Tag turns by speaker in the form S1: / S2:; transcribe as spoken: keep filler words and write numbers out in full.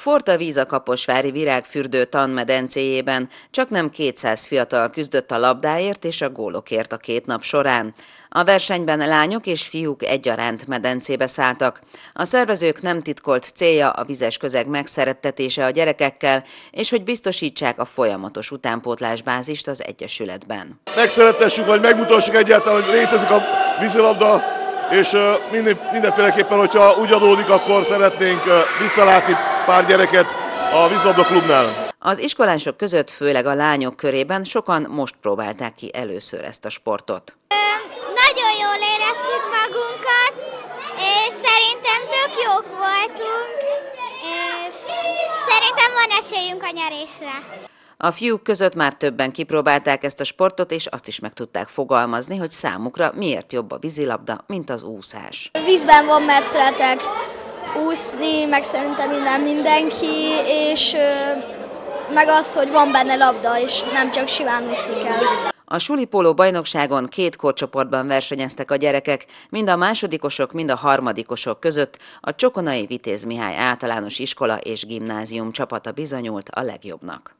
S1: Forta víz a Kaposvári Virágfürdő tanmedencéjében, csaknem kétszáz fiatal küzdött a labdáért és a gólokért a két nap során. A versenyben lányok és fiúk egyaránt medencébe szálltak. A szervezők nem titkolt célja a vizes közeg megszerettetése a gyerekekkel, és hogy biztosítsák a folyamatos utánpótlásbázist az egyesületben.
S2: Megszerettessük, vagy megmutassuk egyáltalán, hogy létezik a vízilabda, és minden, mindenféleképpen, hogyha úgy adódik, akkor szeretnénk visszalátni pár gyereket a vízilabda klubnál.
S1: Az iskolások között, főleg a lányok körében sokan most próbálták ki először ezt a sportot.
S3: Nagyon jól éreztük magunkat, és szerintem tök jók voltunk, és szerintem van esélyünk a nyerésre.
S1: A fiúk között már többen kipróbálták ezt a sportot, és azt is meg tudták fogalmazni, hogy számukra miért jobb a vízilabda, mint az úszás.
S4: Vízben van, mert szeretek úszni, meg szerintem minden mindenki, és meg az, hogy van benne labda, és nem csak simán úszni kell.
S1: A sulipóló bajnokságon két korcsoportban versenyeztek a gyerekek, mind a másodikosok, mind a harmadikosok között a Csokonai Vitéz Mihály Általános Iskola és Gimnázium csapata bizonyult a legjobbnak.